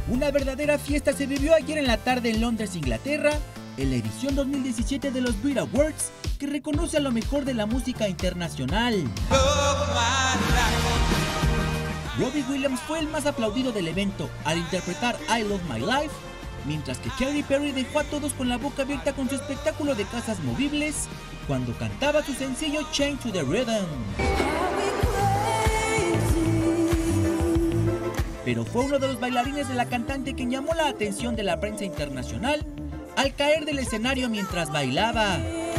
Una verdadera fiesta se vivió ayer en la tarde en Londres, Inglaterra, en la edición 2017 de los Brit Awards, que reconoce a lo mejor de la música internacional. Robbie Williams fue el más aplaudido del evento al interpretar I Love My Life, mientras que Katy Perry dejó a todos con la boca abierta con su espectáculo de casas movibles cuando cantaba su sencillo Chained to the Rhythm. Pero fue uno de los bailarines de la cantante quien llamó la atención de la prensa internacional al caer del escenario mientras bailaba.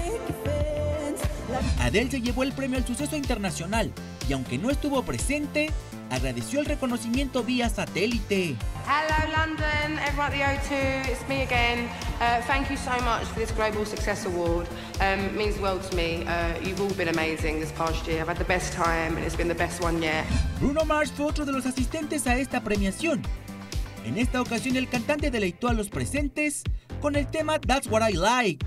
Adele se llevó el premio al suceso internacional y aunque no estuvo presente, agradeció el reconocimiento vía satélite. Hello London, everyone at the O2, it's me again. Thank you so much for this Global Success Award. It means the world to me. You've all been amazing this past year. I've had the best time and it's been the best one yet. Bruno Mars fue otro de los asistentes a esta premiación. En esta ocasión el cantante deleitó a los presentes con el tema That's What I Like.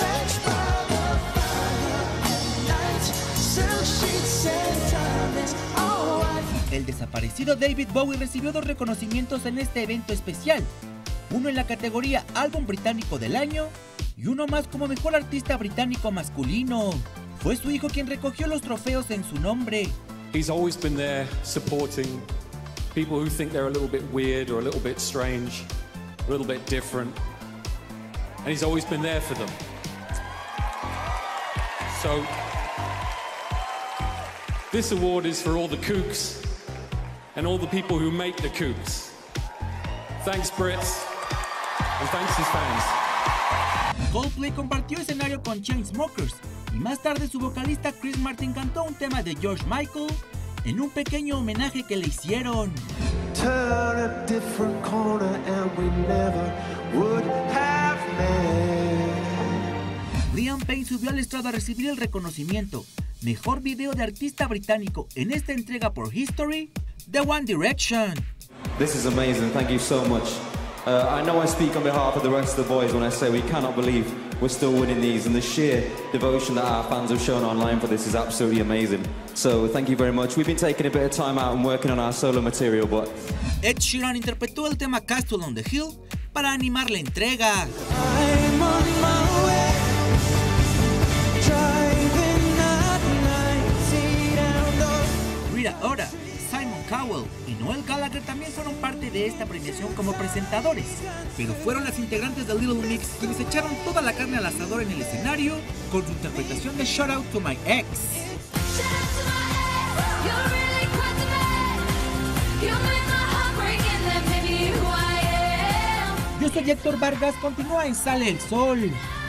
El desaparecido David Bowie recibió 2 reconocimientos en este evento especial, uno en la categoría Álbum Británico del Año y uno más como Mejor Artista Británico Masculino. Fue su hijo quien recogió los trofeos en su nombre. He's always been there supporting people who think they're a little bit weird or a little bit strange, a little bit different, and he's always been there for them. So this award is for all the kooks and all the people who make the kooks. Thanks, Brits, and thanks his fans. Coldplay compartió escenario con Chainsmokers y más tarde su vocalista Chris Martin cantó un tema de George Michael en un pequeño homenaje que le hicieron. Turn a different corner and we never would have met. Liam Payne subió al estrado a recibir el reconocimiento Mejor Video de Artista Británico en esta entrega por History de One Direction. This is amazing, thank you so much. I know I speak on behalf of the rest of the boys when I say we cannot believe we're still winning these, and the sheer devotion that our fans have shown online for this is absolutely amazing. So thank you very much. We've been taking a bit of time out and working on our solo material, but... Ed Sheeran interpretó el tema Castle on the Hill para animar la entrega. I'm on my way, driving at 90 down the... Rita Ora, Simon Cowell y Noel Gallagher también fueron parte de esta premiación como presentadores, pero fueron las integrantes de Little Mix quienes echaron toda la carne al asador en el escenario con su interpretación de Shout Out to My Ex. Yo soy Héctor Vargas, continúa en Sale el Sol.